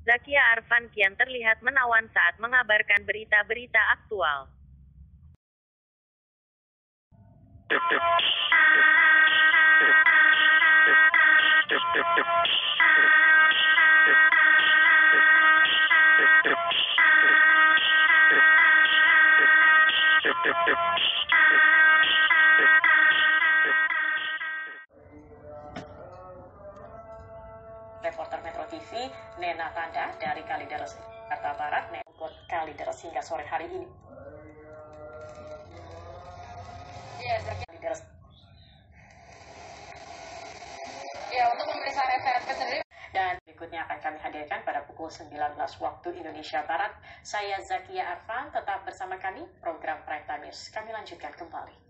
Zakia Arfan kian terlihat menawan saat mengabarkan berita-berita aktual. Reporter Metro TV, Nena Tanda dari Kalideres, Jakarta Barat, Kalideres hingga sore hari ini. Kalideres. Ya, untuk pemeriksaan SRP sendiri. Dan berikutnya akan kami hadirkan pada pukul 19 waktu Indonesia Barat. Saya Zakia Arfan, tetap bersama kami, program Prime Time News. Kami lanjutkan kembali.